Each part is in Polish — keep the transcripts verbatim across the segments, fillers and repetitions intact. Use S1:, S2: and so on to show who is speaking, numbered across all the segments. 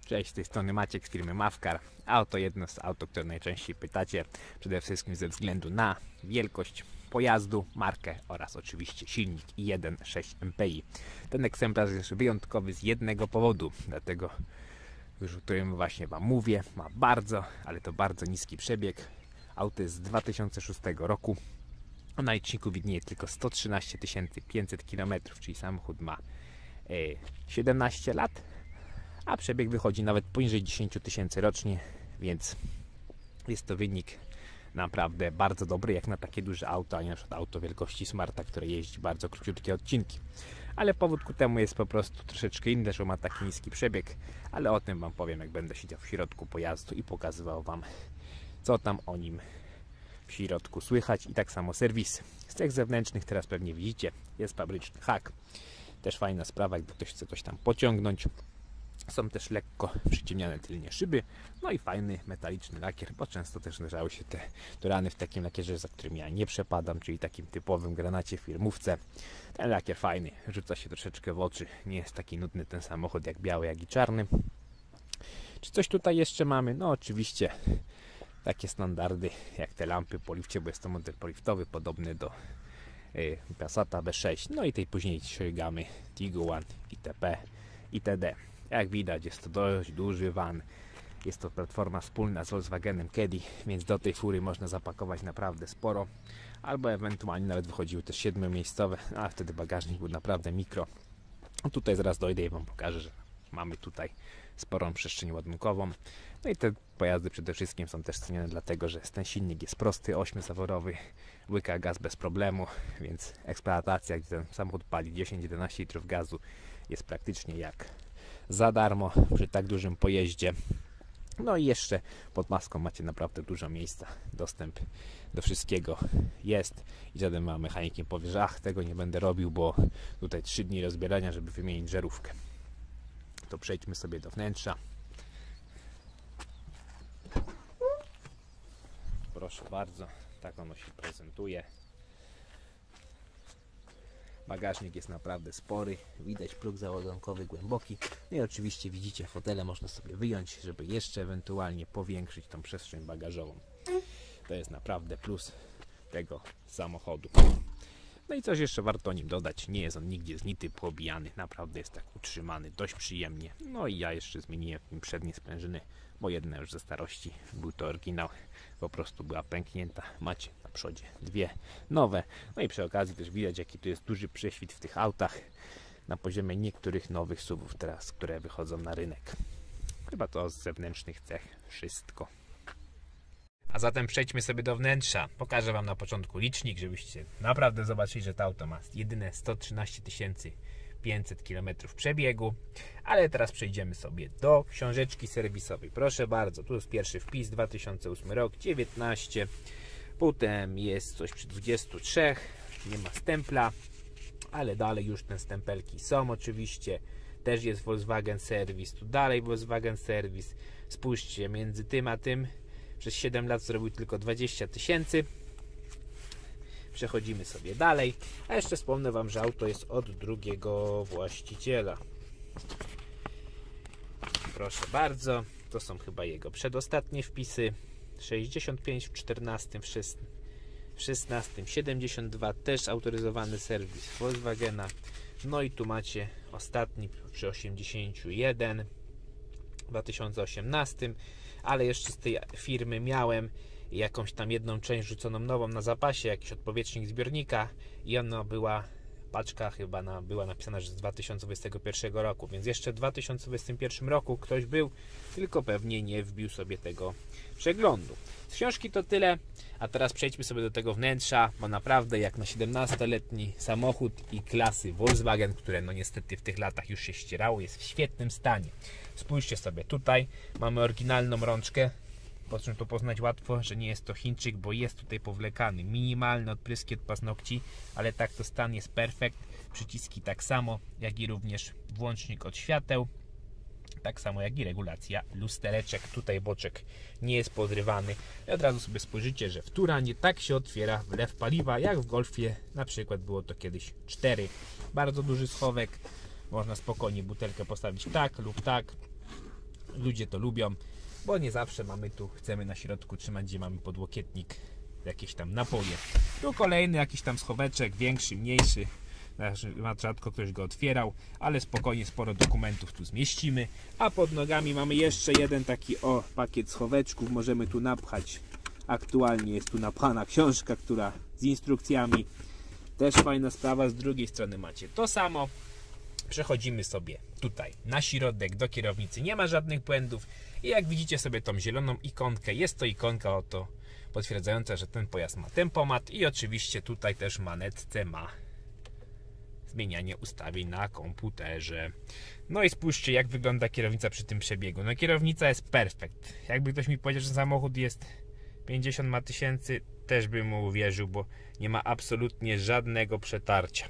S1: Cześć, z tej strony Maciek z firmy Mavcar. Auto jedno z auto, które najczęściej pytacie, przede wszystkim ze względu na wielkość pojazdu, markę oraz oczywiście silnik i jeden przecinek sześć M P I. Ten egzemplarz jest wyjątkowy z jednego powodu, dlatego już o którym właśnie Wam mówię, ma bardzo, ale to bardzo niski przebieg. Auto jest z dwa tysiące szóstego roku. Na liczniku widnieje tylko sto trzynaście tysięcy pięćset kilometrów, czyli samochód ma e, siedemnaście lat, a przebieg wychodzi nawet poniżej dziesięć tysięcy rocznie, więc jest to wynik naprawdę bardzo dobry, jak na takie duże auto, a nie na przykład auto wielkości Smarta, które jeździ bardzo króciutkie odcinki. Ale powód ku temu jest po prostu troszeczkę inny, że ma taki niski przebieg, ale o tym Wam powiem, jak będę siedział w środku pojazdu i pokazywał Wam, co tam o nim w środku słychać, i tak samo serwisy. Z tych zewnętrznych teraz pewnie widzicie, jest fabryczny hak. Też fajna sprawa, jakby ktoś chce coś tam pociągnąć. Są też lekko przyciemniane tylnie szyby, no i fajny metaliczny lakier, bo często też zdarzały się te, te rany w takim lakierze, za którym ja nie przepadam, czyli takim typowym granacie firmówce. Ten lakier fajny, rzuca się troszeczkę w oczy, nie jest taki nudny ten samochód jak biały, jak i czarny. Czy coś tutaj jeszcze mamy? No oczywiście takie standardy jak te lampy po lifcie, bo jest to model poliftowy, podobny do y, Passata B sześć, no i tej późniejszej gamy Tiguan, itp. itd. Jak widać, jest to dość duży van. Jest to platforma wspólna z Volkswagenem Caddy, więc do tej fury można zapakować naprawdę sporo. Albo ewentualnie nawet wychodziły też siedmiomiejscowe, a wtedy bagażnik był naprawdę mikro. Tutaj zaraz dojdę i Wam pokażę, że mamy tutaj sporą przestrzeń ładunkową. No i te pojazdy przede wszystkim są też cenione dlatego, że ten silnik jest prosty, ośmiozaworowy, łyka gaz bez problemu, więc eksploatacja, gdzie ten samochód pali dziesięć do jedenastu litrów gazu, jest praktycznie jak za darmo przy tak dużym pojeździe. No i jeszcze pod maską macie naprawdę dużo miejsca. Dostęp do wszystkiego jest i żaden ma mechanik nie powie, że ach, tego nie będę robił, bo tutaj trzy dni rozbierania, żeby wymienić żarówkę. To przejdźmy sobie do wnętrza. Proszę bardzo, tak ono się prezentuje. Bagażnik jest naprawdę spory, widać próg załadunkowy głęboki. No i oczywiście widzicie, fotele można sobie wyjąć, żeby jeszcze ewentualnie powiększyć tą przestrzeń bagażową. To jest naprawdę plus tego samochodu. No i coś jeszcze warto o nim dodać, nie jest on nigdzie znity, poobijany, naprawdę jest tak utrzymany dość przyjemnie. No i ja jeszcze zmieniłem w nim przednie sprężyny, bo jedna już ze starości, był to oryginał, po prostu była pęknięta. Macie na przodzie dwie nowe. No i przy okazji też widać, jaki tu jest duży prześwit w tych autach na poziomie niektórych nowych SUV-ów teraz, które wychodzą na rynek. Chyba to z zewnętrznych cech wszystko. A zatem przejdźmy sobie do wnętrza. Pokażę Wam na początku licznik, żebyście naprawdę zobaczyli, że to auto ma jedyne sto trzynaście tysięcy pięćset kilometrów przebiegu. Ale teraz przejdziemy sobie do książeczki serwisowej. Proszę bardzo, tu jest pierwszy wpis, dwa tysiące ósmy rok, dziewiętnaście. Potem jest coś przy dwudziestu trzech, nie ma stempla, ale dalej już te stempelki są oczywiście. Też jest Volkswagen Serwis, tu dalej Volkswagen Serwis. Spójrzcie, między tym a tym przez siedem lat zrobił tylko dwadzieścia tysięcy. Przechodzimy sobie dalej. A jeszcze wspomnę Wam, że auto jest od drugiego właściciela. Proszę bardzo. To są chyba jego przedostatnie wpisy. sześćdziesiąt pięć w czternastym, w szesnastym siedemdziesiąt dwa. Też autoryzowany serwis Volkswagena. No i tu macie ostatni przy osiemdziesięciu jeden w dwa tysiące osiemnastym. Ale jeszcze z tej firmy miałem jakąś tam jedną część rzuconą nową na zapasie, jakiś odpowietrznik zbiornika i ona była, paczka chyba na, była napisana, że z dwa tysiące dwudziestego pierwszego roku, więc jeszcze w dwa tysiące dwudziestym pierwszym roku ktoś był, tylko pewnie nie wbił sobie tego przeglądu. Z książki to tyle, a teraz przejdźmy sobie do tego wnętrza, bo naprawdę jak na siedemnastoletni samochód i klasy Volkswagen, które no niestety w tych latach już się ścierało, jest w świetnym stanie. Spójrzcie sobie, tutaj mamy oryginalną rączkę, po czym to poznać łatwo, że nie jest to Chińczyk, bo jest tutaj powlekany. Minimalne odpryski od paznokci, ale tak to stan jest perfekt. Przyciski tak samo, jak i również włącznik od świateł. Tak samo jak i regulacja lustereczek. Tutaj boczek nie jest podrywany. I od razu sobie spojrzycie, że wtóra nie tak się otwiera wlew paliwa, jak w Golfie na przykład było to kiedyś cztery. Bardzo duży schowek. Można spokojnie butelkę postawić tak lub tak. Ludzie to lubią, bo nie zawsze mamy tu, chcemy na środku trzymać, gdzie mamy podłokietnik, jakieś tam napoje. Tu kolejny jakiś tam schoweczek, większy, mniejszy. Rzadko ktoś go otwierał, ale spokojnie sporo dokumentów tu zmieścimy. A pod nogami mamy jeszcze jeden taki o pakiet schoweczków. Możemy tu napchać. Aktualnie jest tu napchana książka, która z instrukcjami. Też fajna sprawa. Z drugiej strony macie to samo. Przechodzimy sobie tutaj na środek do kierownicy. Nie ma żadnych błędów. I jak widzicie sobie tą zieloną ikonkę, jest to ikonka oto potwierdzająca, że ten pojazd ma tempomat. I oczywiście tutaj też manetce ma zmienianie ustawień na komputerze. No i spójrzcie, jak wygląda kierownica przy tym przebiegu. No kierownica jest perfekt. Jakby ktoś mi powiedział, że samochód jest pięćdziesiąt ma tysięcy, też bym mu uwierzył, bo nie ma absolutnie żadnego przetarcia.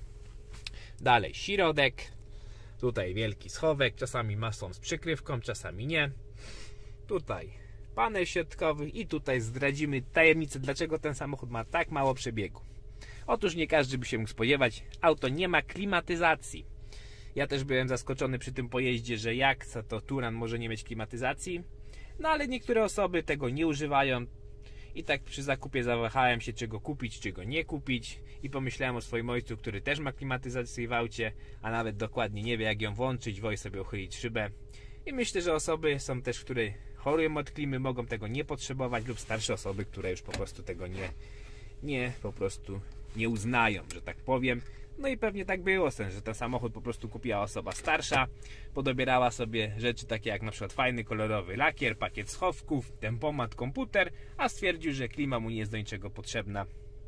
S1: Dalej środek. Tutaj wielki schowek. Czasami ma są z przykrywką, czasami nie. Tutaj panel środkowy i tutaj zdradzimy tajemnicę, dlaczego ten samochód ma tak mało przebiegu. Otóż nie każdy by się mógł spodziewać, auto nie ma klimatyzacji. Ja też byłem zaskoczony przy tym pojeździe, że jak to Touran może nie mieć klimatyzacji. No ale niektóre osoby tego nie używają. I tak przy zakupie zawahałem się, czy go kupić, czy go nie kupić. I pomyślałem o swoim ojcu, który też ma klimatyzację w aucie, a nawet dokładnie nie wie, jak ją włączyć, woli sobie uchylić szybę. I myślę, że osoby są też, które chorują od klimy, mogą tego nie potrzebować, lub starsze osoby, które już po prostu tego nie, nie po prostu nie uznają, że tak powiem. No i pewnie tak było, że ten samochód po prostu kupiła osoba starsza, podobierała sobie rzeczy takie jak na przykład fajny kolorowy lakier, pakiet schowków, tempomat, komputer, a stwierdził, że klima mu nie jest do niczego potrzebna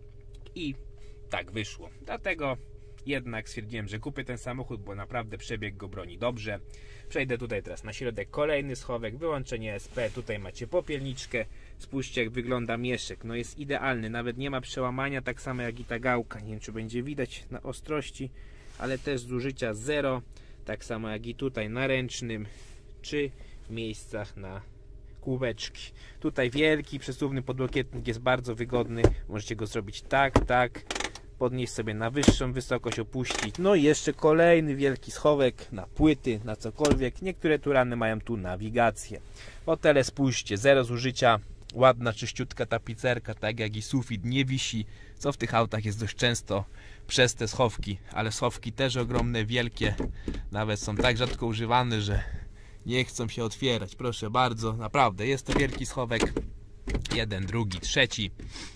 S1: i tak wyszło. Dlatego jednak stwierdziłem, że kupię ten samochód, bo naprawdę przebieg go broni dobrze. Przejdę tutaj teraz na środek, kolejny schowek, wyłączenie S P, tutaj macie popielniczkę. Spójrzcie, jak wygląda mieszek, no jest idealny, nawet nie ma przełamania, tak samo jak i ta gałka. Nie wiem, czy będzie widać na ostrości, ale też zużycia zero, tak samo jak i tutaj na ręcznym, czy w miejscach na kółeczki. Tutaj wielki, przesuwny podłokietnik jest bardzo wygodny, możecie go zrobić tak, tak, podnieść sobie na wyższą wysokość, opuścić. No i jeszcze kolejny wielki schowek na płyty, na cokolwiek. Niektóre Tourany mają tu nawigację. Fotele spójrzcie, zero zużycia, ładna, czyściutka tapicerka, tak jak i sufit, nie wisi, co w tych autach jest dość często przez te schowki, ale schowki też ogromne, wielkie, nawet są tak rzadko używane, że nie chcą się otwierać. Proszę bardzo, naprawdę jest to wielki schowek, jeden, drugi, trzeci.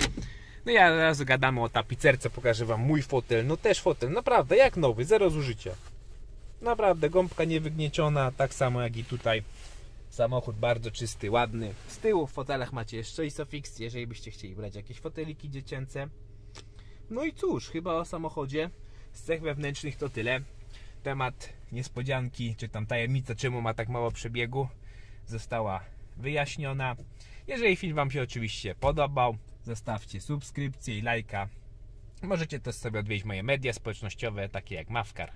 S1: No ja zaraz gadamy o tapicerce, pokażę wam mój fotel, no też fotel, naprawdę jak nowy, zero zużycia. Naprawdę gąbka niewygnieciona, tak samo jak i tutaj. Samochód bardzo czysty, ładny. Z tyłu w fotelach macie jeszcze Isofix, jeżeli byście chcieli brać jakieś foteliki dziecięce. No i cóż, chyba o samochodzie z cech wewnętrznych to tyle. Temat niespodzianki, czy tam tajemnica, czemu ma tak mało przebiegu, została wyjaśniona. Jeżeli film wam się oczywiście podobał, zostawcie subskrypcję i lajka. Możecie też sobie odwiedzić moje media społecznościowe, takie jak Mawkar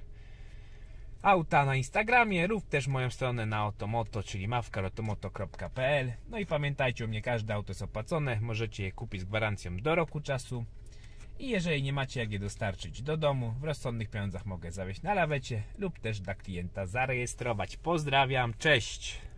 S1: Auta na Instagramie, lub też moją stronę na Otomoto, czyli mawkar otomoto kropka p l. No i pamiętajcie, u mnie każde auto jest opłacone, możecie je kupić z gwarancją do roku czasu. I jeżeli nie macie jak je dostarczyć do domu, w rozsądnych pieniądzach mogę zawieźć na lawecie lub też dla klienta zarejestrować. Pozdrawiam, cześć!